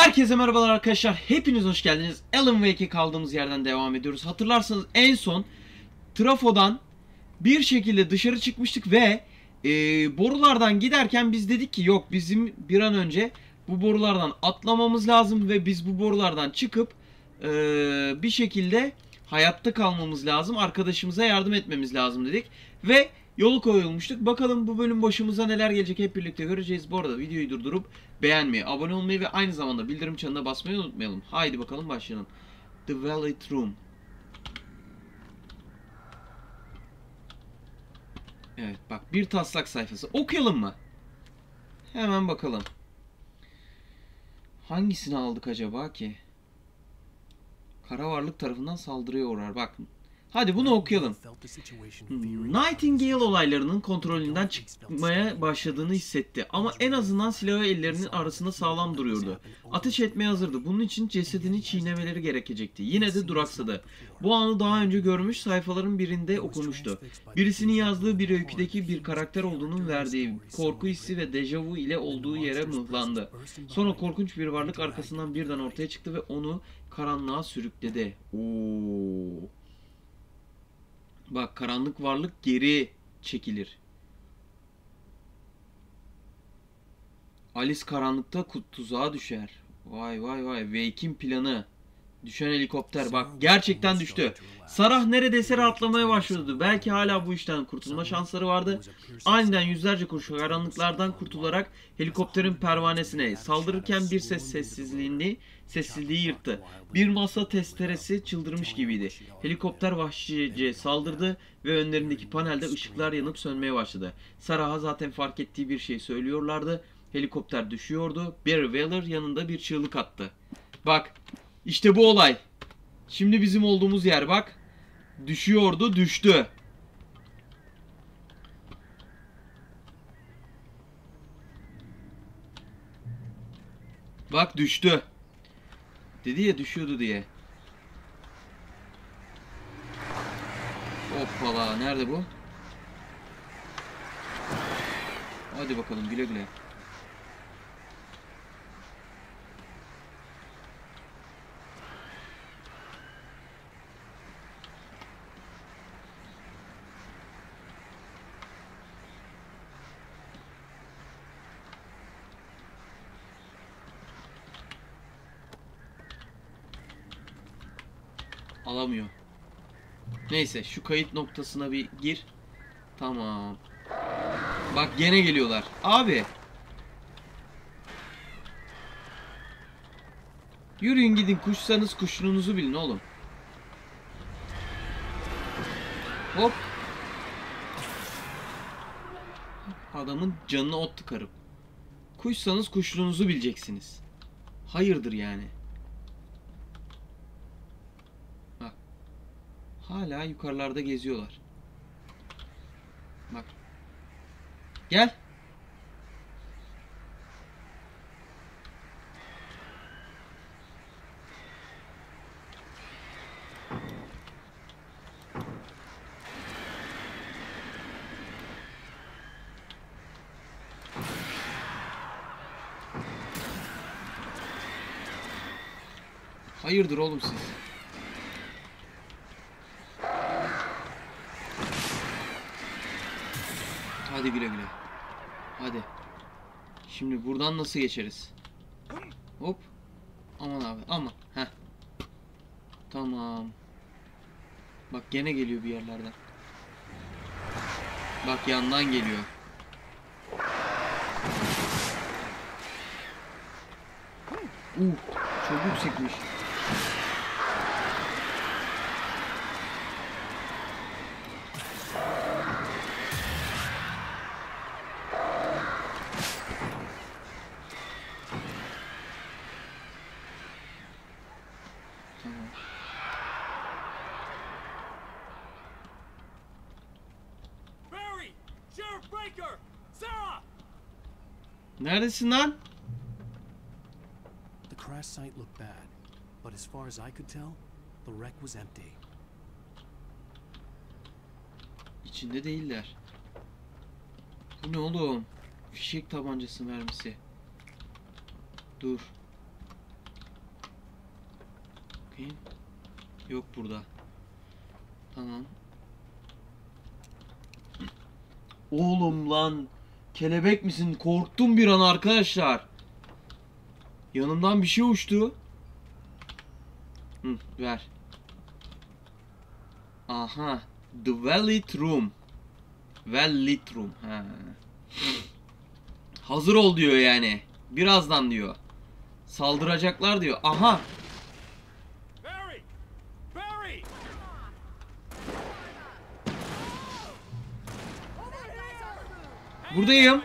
Herkese merhabalar arkadaşlar. Hepiniz hoş geldiniz. Alan Wake'e kaldığımız yerden devam ediyoruz. Hatırlarsanız en son trafodan bir şekilde dışarı çıkmıştık ve borulardan giderken biz dedik ki yok, bizim bir an önce bu borulardan atlamamız lazım ve biz bu borulardan çıkıp bir şekilde hayatta kalmamız lazım. Arkadaşımıza yardım etmemiz lazım dedik ve yolu koyulmuştuk. Bakalım bu bölüm başımıza neler gelecek hep birlikte göreceğiz. Bu arada videoyu durdurup beğenmeyi, abone olmayı ve aynı zamanda bildirim çanına basmayı unutmayalım. Haydi bakalım başlayalım. The Valet Room. Evet bak, bir taslak sayfası. Okuyalım mı? Hemen bakalım. Hangisini aldık acaba ki? Kara varlık tarafından saldırıya uğrar. Bakın. Hadi bunu okuyalım. Nightingale olaylarının kontrolünden çıkmaya başladığını hissetti. Ama en azından silahı ellerinin arasında sağlam duruyordu. Ateş etmeye hazırdı. Bunun için cesedini çiğnemeleri gerekecekti. Yine de duraksadı. Bu anı daha önce görmüş, sayfaların birinde okumuştu. Birisinin yazdığı bir öyküdeki bir karakter olduğunun verdiği korku hissi ve dejavu ile olduğu yere mıhlandı. Sonra korkunç bir varlık arkasından birden ortaya çıktı ve onu karanlığa sürükledi. Ooo. Bak, karanlık varlık geri çekilir. Alice karanlıkta tuzağa düşer. Vay vay vay. Wake'in planı. Düşen helikopter. Bak, gerçekten düştü. Sarah neredeyse rahatlamaya başladı. Belki hala bu işten kurtulma şansları vardı. Aniden yüzlerce kuş karanlıklardan kurtularak helikopterin pervanesine saldırırken bir sessizliği yırttı. Bir masa testeresi çıldırmış gibiydi. Helikopter vahşice saldırdı ve önlerindeki panelde ışıklar yanıp sönmeye başladı. Sarah'a zaten fark ettiği bir şey söylüyorlardı. Helikopter düşüyordu. Barry Weller yanında bir çığlık attı. Bak, işte bu olay. Şimdi bizim olduğumuz yer bak. Düşüyordu, düştü. Bak, düştü. Dedi ya düşüyordu diye. Hoppala, nerede bu? Hadi bakalım, güle güle. Alamıyor. Neyse, şu kayıt noktasına bir gir. Tamam. Bak, gene geliyorlar. Abi. Yürüyün gidin, kuşsanız kuşluğunuzu bilin oğlum. Hop. Adamın canına ot tıkarım. Kuşsanız kuşluğunuzu bileceksiniz. Hayırdır yani. Bak. Hala yukarılarda geziyorlar. Bak. Gel. Hayırdır oğlum siz? Hadi güle güle. Hadi. Şimdi buradan nasıl geçeriz? Hop. Aman abi, aman. Heh. Tamam. Bak, gene geliyor bir yerlerden. Bak, yandan geliyor. Çok yüksekmiş. Tamam. Barry! Sheriff Breaker! Sarah! Neredesin lan? The crash site looked bad, but as far as I could tell, the wreck was empty. İçinde değiller. Bu ne oğlum? Fişek tabancası mermisi. Dur. Bakayım. Yok burada. Tamam. Oğlum lan. Kelebek misin? Korktum bir an arkadaşlar. Yanımdan bir şey uçtu. Ver. Aha. The Valid Room. Valid Room. Ha. Hazır ol diyor yani. Birazdan diyor. Saldıracaklar diyor. Aha. Barry! Barry! Buradayım.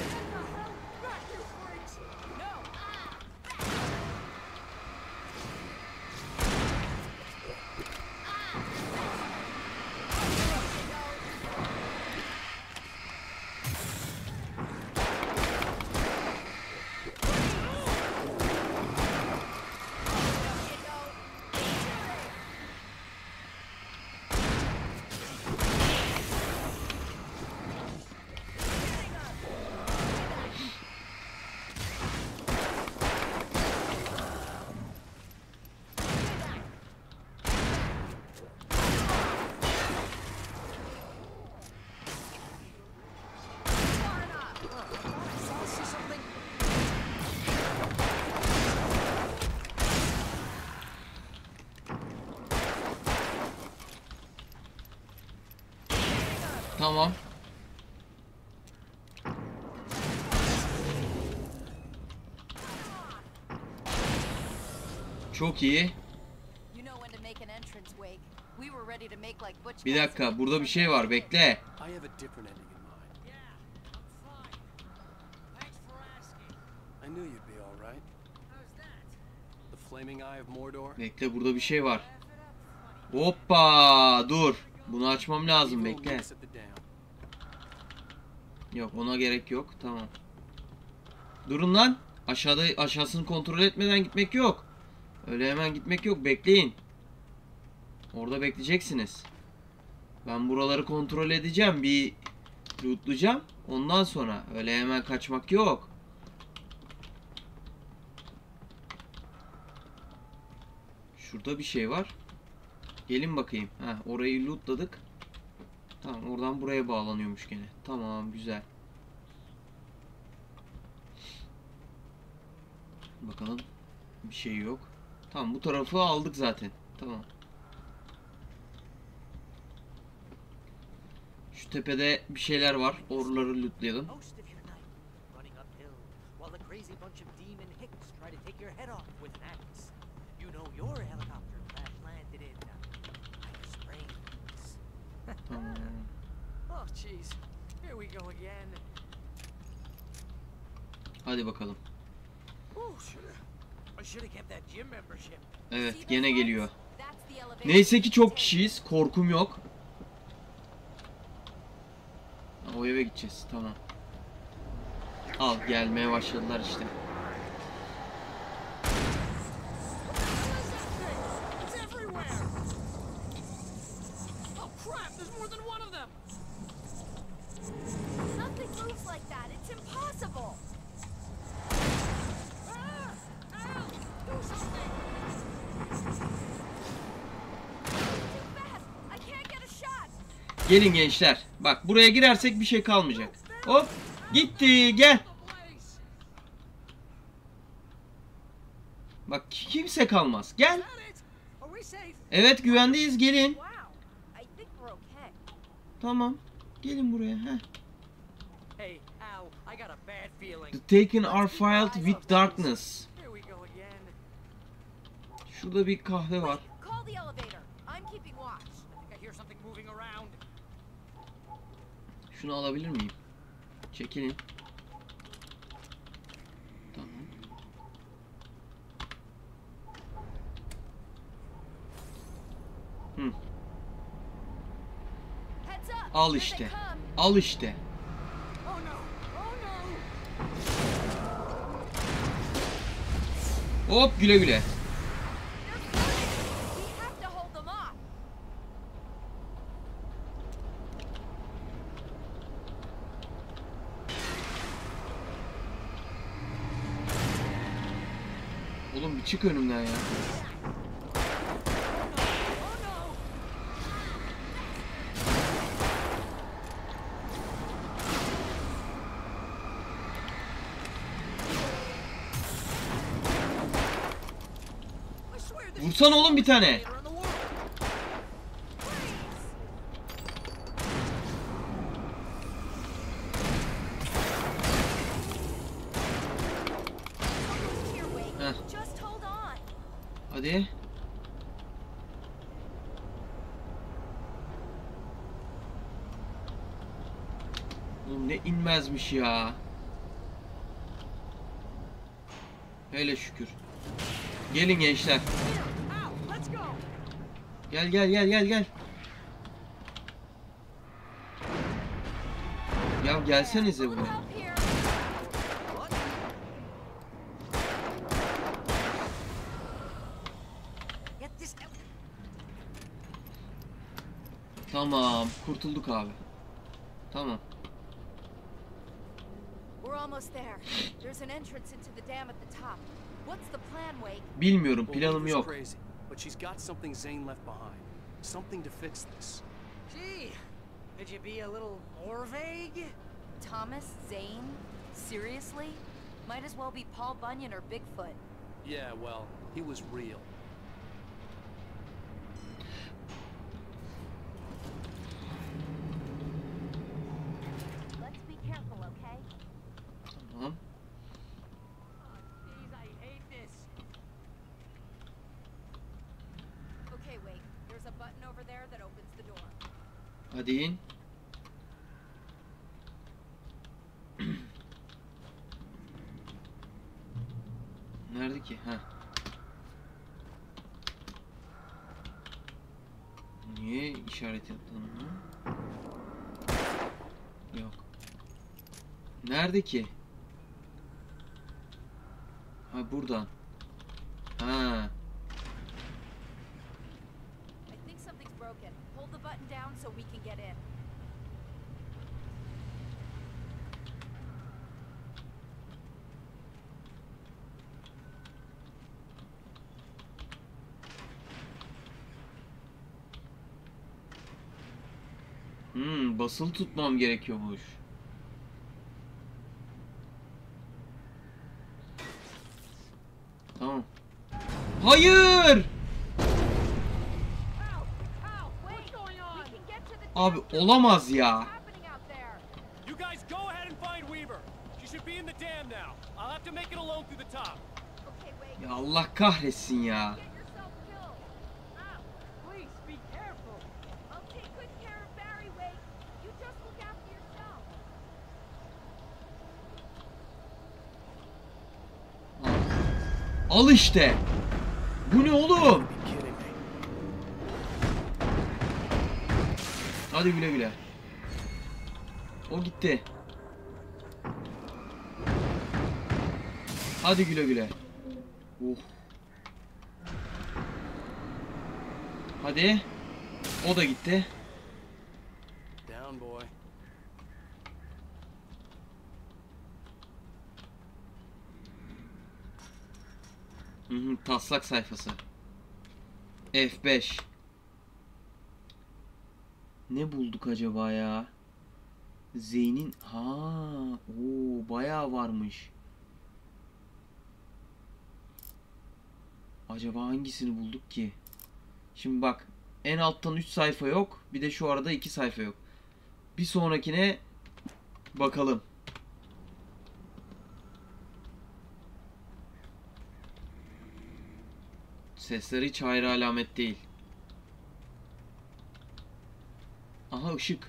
Tamam. Çok iyi. Bir dakika, burada bir şey var. Bekle. I have a different ending in mind. Yeah, I'm fine. Thanks for asking. I knew you'd be all right. How's that? The flaming eye of Mordor. Bekle, burada bir şey var. Hoppa, dur. Bunu açmam lazım, Evil bekle. looks at the dam. Yok, ona gerek yok. Tamam. Durun lan. Aşağısını kontrol etmeden gitmek yok. Öyle hemen gitmek yok. Bekleyin. Orada bekleyeceksiniz. Ben buraları kontrol edeceğim. Bir lootlayacağım. Ondan sonra öyle hemen kaçmak yok. Şurada bir şey var. Gelin bakayım. Ha, orayı lootladık. Tamam, oradan buraya bağlanıyormuş gene. Tamam, güzel. Bakalım. Bir şey yok. Tamam, bu tarafı aldık zaten. Tamam. Şu tepede bir şeyler var. Oraları lootlayalım. Most of your night running uphill while a crazy bunch of demon hicks try to take your head off with an axe. You know your helicopter crash landed in High Springs. Tamam. Oh jeez, here we go again. Hadi bakalım. Oh, I should have kept that gym membership. Evet, gene geliyor. Neyse ki çok kişiyiz. Korkum yok. O eve gideceğiz. Tamam. Al, gelmeye başladılar işte. It's everywhere! Oh crap, there's more than one of them! Nothing moves like that. It's impossible. Ah! Al! Do something! Too fast. I can't get a shot. Gelin gençler. Bak, buraya girersek bir şey kalmayacak. Hop, gitti. Gel. The blaze! Bak, kimse kalmaz. Gel. Is that it? Are we safe? Evet, güvendeyiz. Gelin. Wow. I think we're okay. Tamam. Gelin buraya. Heh. Hey, Al, I got a bad feeling. The taken are filed with darkness. Here we go again. Şurada bir kahve var. Call the elevator. I'm keeping watch. I think I hear something moving around. Şunu alabilir miyim? Çekilin. Tamam. Hı. Heads up. Al Here işte. they come. Al işte. Oh no! Oh no! Hop, güle güle. They're coming. We have to hold them off. Oğlum bir çık önümden ya. Vursana oğlum bir tane. Here, Wake. Heh. Just hold on. Hadi. Oğlum ne inmezmiş ya. Hele şükür. Gelin gençler. Gel gel gel gel gel. Ya gelsenize buraya. Help here. Get this out. Tamam, kurtulduk abi. Tamam. We're almost there. There's an entrance into the dam at the top. What's the plan, Wake? Bilmiyorum, Well, planım Weaver's yok. crazy, but she's got something Zane left behind. Something to fix this. Gee, could you be a little more vague? Thomas Zane? Seriously? Might as well be Paul Bunyan or Bigfoot. Yeah, well, he was real. Let's be careful, okay? Tamam. Jeez, I hate this. Okay, Wake. There's a button over there that opens the door. Hadi in. Nerede ki? Ha. Niye işaret yaptın onu? Yok. Nerede ki? Ha buradan. Ha. I think something's broken. Hold the button down so we can get in. Basılı tutmam gerekiyormuş. Tamam. Hayır! Wake! We can get to the Abi dam. olamaz ya. Happening out there. You guys go ahead and find Weaver. She should be in the dam now. I'll have to make it alone through the top. Okay, Wake. Ya Allah kahretsin ya. Get yourself killed. Please be careful. I'll take good care of Barry, Wake. You just look after yourself. Al işte. Bu ne oğlum? Be kidding me. Hadi güle güle. O gitti. Hadi güle güle. Hadi. O da gitti. Down, boy. Taslak sayfası. F5. Ne bulduk acaba ya? Zeyn'in bayağı varmış. Acaba hangisini bulduk ki? Şimdi bak, en alttan 3 sayfa yok. Bir de şu arada 2 sayfa yok. Bir sonrakine bakalım. Sesler hiç hayra alamet değil. Aha ışık.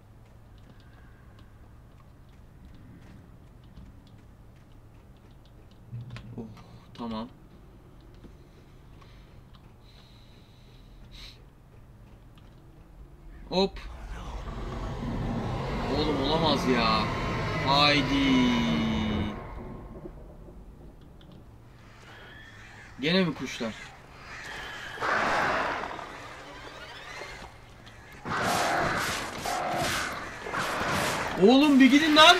Oh, tamam. Hop. Oğlum olamaz ya. Haydi. Gene mi kuşlar? Oğlum bir gidin lan.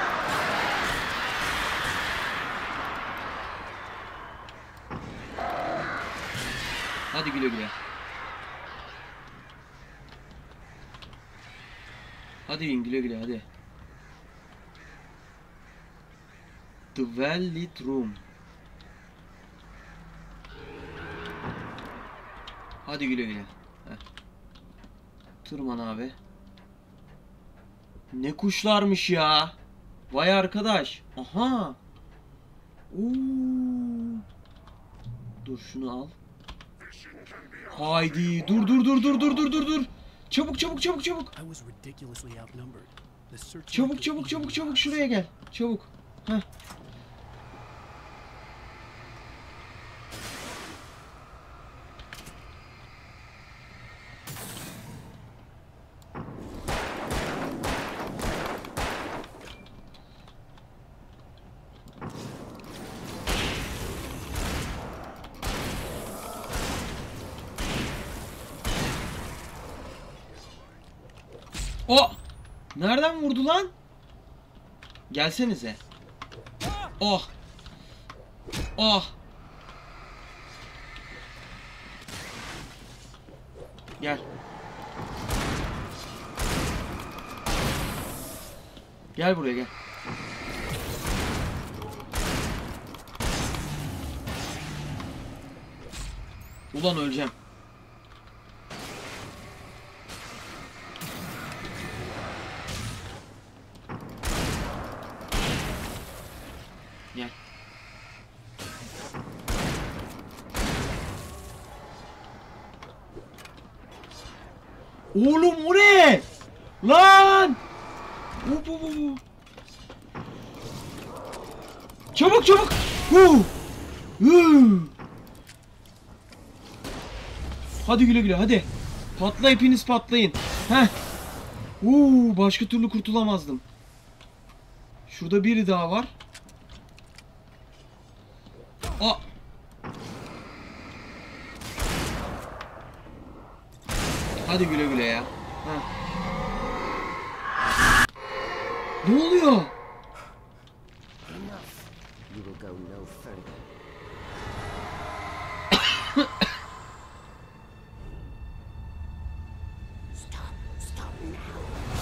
Hadi güle güle. Hadi bin güle güle hadi. The Well Lit Room. Hadi güle güle. Heh. Tırman abi. Ne kuşlarmış ya. Vay arkadaş. Aha. Oo. Dur şunu al. Haydi. Dur. Çabuk. Çabuk şuraya gel. Çabuk. Heh. O! Nereden vurdu lan? Gelsenize. Oh! Oh! Gel. Gel buraya gel. Ulan öleceğim. Gel. Oğlum o ne? Lan! Bu. Çabuk. Hadi güle hadi. Patla, hepiniz patlayın. Heh. Başka türlü kurtulamazdım. Şurada biri daha var. Hadi güle ya. Heh. Ne oluyor? You will go no further. Stop now.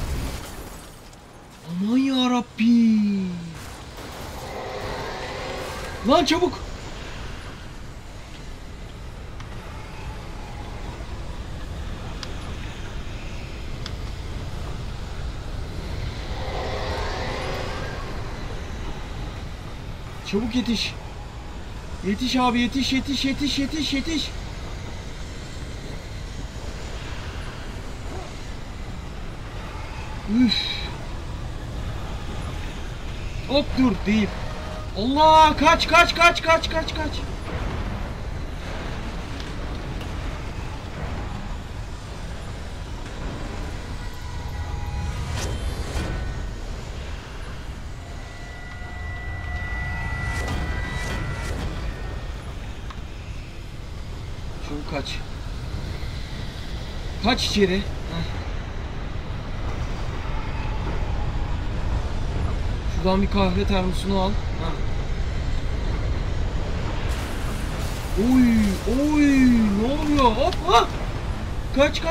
Aman yarabbi. Lan çabuk. Çabuk yetiş. Yetiş abi, yetiş. Üf. Hop dur deyip. Allah, kaç. Çabuk kaç. Kaç içeri. Heh. Şuradan bir kahve termosunu al. Heh. Oy, ne oluyor? Hop. Kaç.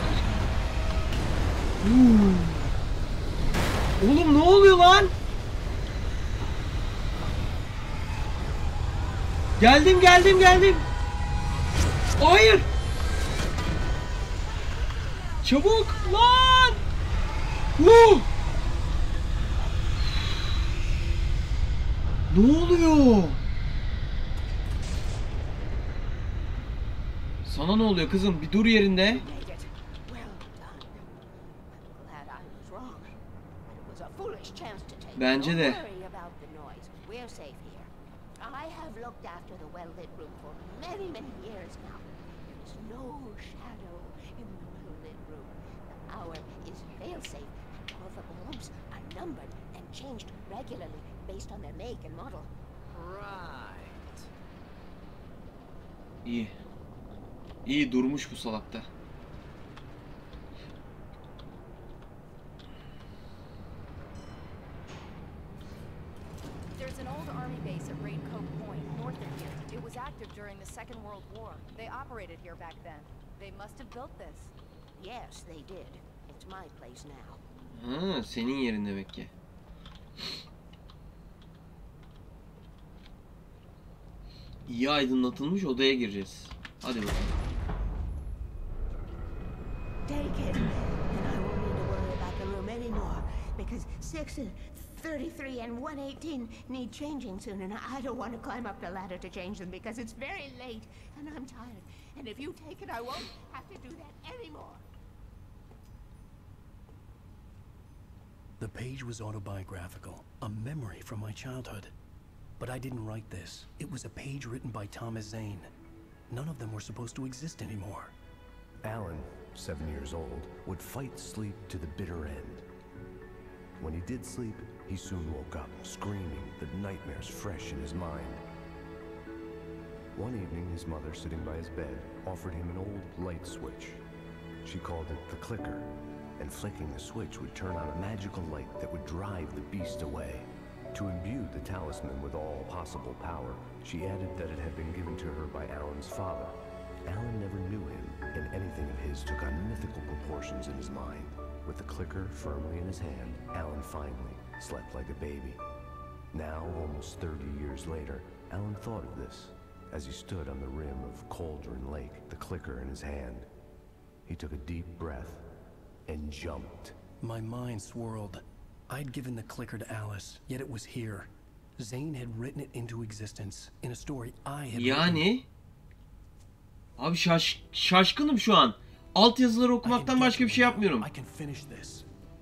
Oğlum ne oluyor lan? Geldim. Hayır. Çabuk lan. Ne oluyor? Sana ne oluyor kızım? Bir dur yerinde. Made it. Well done. Glad I was wrong. It was a foolish chance to take. Bence de. Don't worry about the noise. We're safe here. I have looked after the well-lit room for many years now. There's no shadow in the well-lit room. The hour is fail-safe, and all the bulbs are numbered and changed regularly based on their make and model. Right. İyi. İyi durmuş bu salakta. There's an old army base at Raincoat Point, north of here. It was active during the Second World War. They operated here back then. They must have built this. Yes, they did. It's my place now. Ha, senin yerin demek ki. İyi aydınlatılmış odaya gireceğiz. Hadi bakalım. 126, 33, and 118 need changing soon, and I don't want to climb up the ladder to change them because it's very late, and I'm tired. And if you take it, I won't have to do that anymore. The page was autobiographical, a memory from my childhood. But I didn't write this. It was a page written by Thomas Zane. None of them were supposed to exist anymore. Alan, 7 years old, would fight sleep to the bitter end. When he did sleep, he soon woke up, screaming, the nightmares fresh in his mind. One evening, his mother, sitting by his bed, offered him an old light switch. She called it the clicker, and flicking the switch would turn on a magical light that would drive the beast away. To imbue the talisman with all possible power, she added that it had been given to her by Alan's father. Alan never knew him, and anything of his took on mythical proportions in his mind. With the clicker firmly in his hand, Alan finally slept like a baby. Now, almost 30 years later, Alan thought of this as he stood on the rim of Cauldron Lake, the clicker in his hand. He took a deep breath and jumped. My mind swirled. I'd given the clicker to Alice, yet it was here. Zane had written it into existence in a story I had Yani abi şaşkınım şu an. Alt yazıları okumaktan başka bir şey yapmıyorum. I can finish this.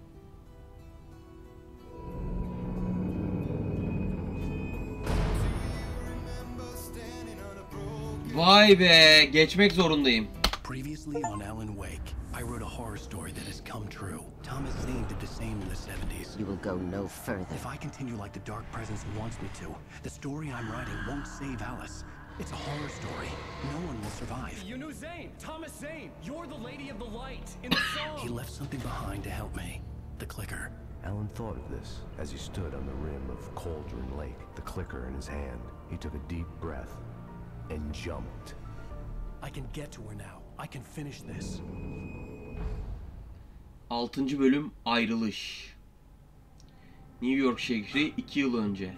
Vay be, geçmek zorundayım. Previously on Alan Wake, I wrote a horror story that has come true. Thomas Zane did the same in the 70s. You will go no further. If I continue like the Dark Presence wants me to, the story I'm writing won't save Alice. It's a horror story. No one will survive. You knew Zane, Thomas Zane. You're the Lady of the Light in the song. He left something behind to help me. The clicker. Alan thought of this as he stood on the rim of Cauldron Lake, the clicker in his hand. He took a deep breath and jumped. I can get to her now. I can finish this. 6. bölüm ayrılış. New York şehri 2 yıl önce.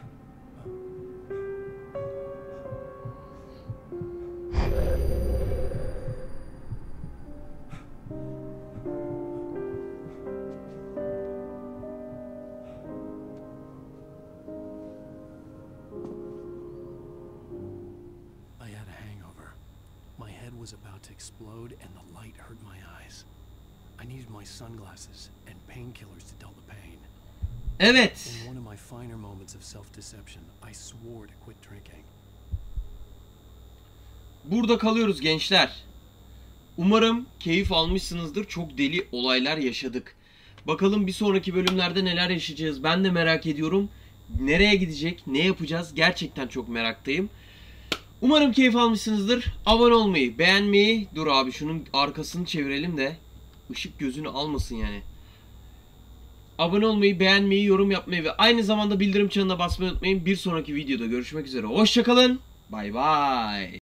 I had a hangover. My head was about to explode and the light hurt my eyes. I needed my sunglasses and painkillers to dull the pain. Evet. In one of my finer moments of self-deception, I swore to quit drinking. Burada kalıyoruz gençler. Umarım keyif almışsınızdır. Çok deli olaylar yaşadık. Bakalım bir sonraki bölümlerde neler yaşayacağız. Ben de merak ediyorum. Nereye gidecek? Ne yapacağız? Gerçekten çok meraktayım. Umarım keyif almışsınızdır. Abone olmayı, beğenmeyi... Dur abi şunun arkasını çevirelim de ışık gözünü almasın yani. Abone olmayı, beğenmeyi, yorum yapmayı ve aynı zamanda bildirim çanına basmayı unutmayın. Bir sonraki videoda görüşmek üzere. Hoşça kalın. Bay bay.